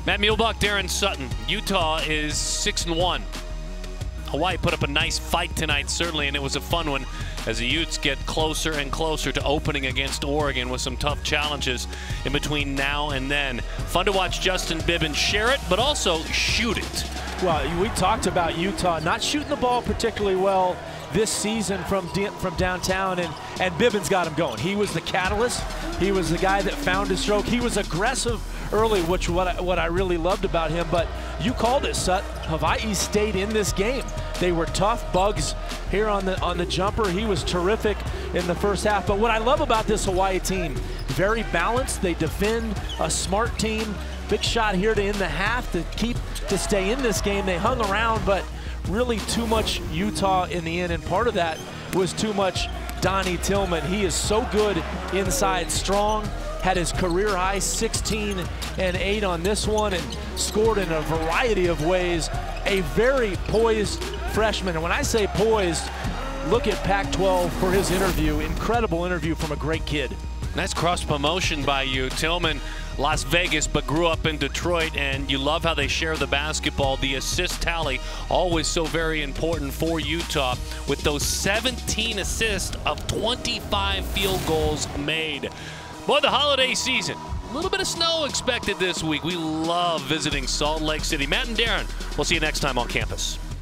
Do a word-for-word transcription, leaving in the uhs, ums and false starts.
Matt Muehlebach, Daron, Sutton. Utah is six and one. Hawaii put up a nice fight tonight, certainly, and it was a fun one as the Utes get closer and closer to opening against Oregon with some tough challenges in between now and then. Fun to watch Justin Bibbins share it, but also shoot it. Well, we talked about Utah not shooting the ball particularly well this season from from downtown, and, and Bibbins got him going. He was the catalyst. He was the guy that found his stroke. He was aggressive early, which what I, what I really loved about him. But you called it, Sut. Hawaii stayed in this game. They were tough. Bugs here on the on the jumper. He was terrific in the first half. But what I love about this Hawaii team, very balanced. They defend, a smart team. Big shot here to end the half to keep to stay in this game. They hung around, but really too much Utah in the end, and part of that was too much Donnie Tillman. He is so good inside, strong, had his career high sixteen and eight on this one, and scored in a variety of ways. A very poised freshman, and when I say poised, look at Pac twelve for his interview. Incredible interview from a great kid. Nice cross promotion by you. Tillman, Las Vegas, but grew up in Detroit, and you love how they share the basketball. The assist tally, always so very important for Utah, with those seventeen assists of twenty-five field goals made. Boy, the holiday season. A little bit of snow expected this week. We love visiting Salt Lake City. Matt and Daron, we'll see you next time on campus.